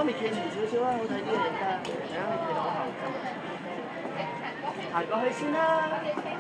你企前少少啦，好睇啲嘅影得，大家可以睇到後。行過去先啦。